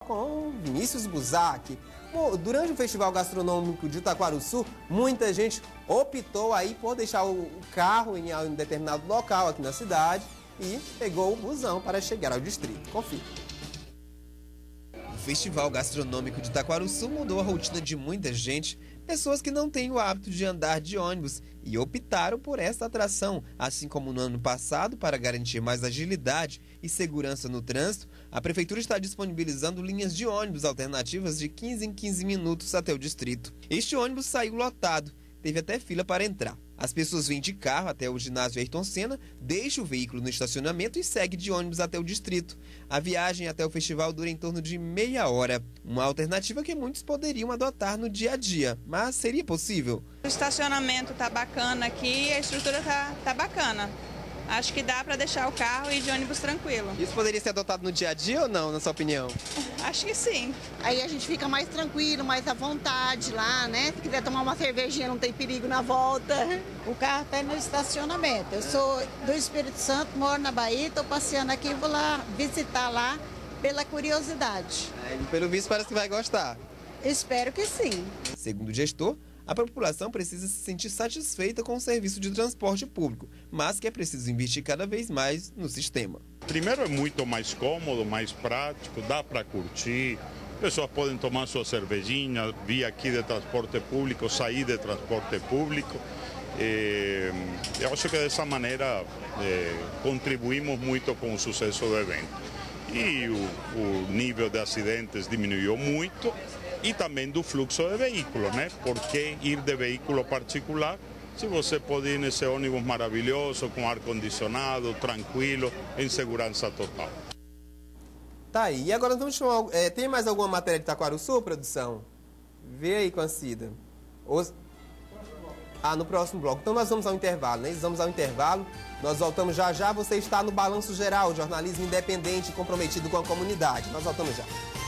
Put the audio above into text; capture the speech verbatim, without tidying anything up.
Com Vinícius Busac. Durante o Festival Gastronômico de Itaquaruçu, muita gente optou aí por deixar o carro em um determinado local aqui na cidade e pegou o busão para chegar ao distrito. Confira. O Festival Gastronômico de Itaquaruçu mudou a rotina de muita gente, pessoas que não têm o hábito de andar de ônibus e optaram por esta atração, assim como no ano passado, para garantir mais agilidade e segurança no trânsito, a Prefeitura está disponibilizando linhas de ônibus alternativas de quinze em quinze minutos até o distrito. Este ônibus saiu lotado, teve até fila para entrar. As pessoas vêm de carro até o ginásio Ayrton Senna, deixam o veículo no estacionamento e seguem de ônibus até o distrito. A viagem até o festival dura em torno de meia hora, uma alternativa que muitos poderiam adotar no dia a dia, mas seria possível? O estacionamento está bacana aqui e a estrutura está tá bacana. Acho que dá para deixar o carro e ir de ônibus tranquilo. Isso poderia ser adotado no dia a dia ou não, na sua opinião? Acho que sim. Aí a gente fica mais tranquilo, mais à vontade lá, né? Se quiser tomar uma cervejinha, não tem perigo na volta. O carro está no estacionamento. Eu sou do Espírito Santo, moro na Bahia, estou passeando aqui e vou lá visitar lá pela curiosidade. É, pelo visto parece que vai gostar. Espero que sim. Segundo o gestor, a população precisa se sentir satisfeita com o serviço de transporte público, mas que é preciso investir cada vez mais no sistema. Primeiro, é muito mais cômodo, mais prático, dá para curtir, pessoas podem tomar sua cervejinha, vir aqui de transporte público, sair de transporte público. E, eu acho que dessa maneira é, contribuímos muito com o sucesso do evento. E o, o nível de acidentes diminuiu muito. E também do fluxo de veículos, né? Por que ir de veículo particular se você pode ir nesse ônibus maravilhoso, com ar-condicionado, tranquilo, em segurança total? Tá aí. E agora vamos chamar. É, tem mais alguma matéria de Itaquaruçu, produção? Vê aí com a Cida. Os... Ah, no próximo bloco. Então nós vamos ao intervalo, né? Nós vamos ao intervalo. Nós voltamos já já. Você está no Balanço Geral, jornalismo independente e comprometido com a comunidade. Nós voltamos já.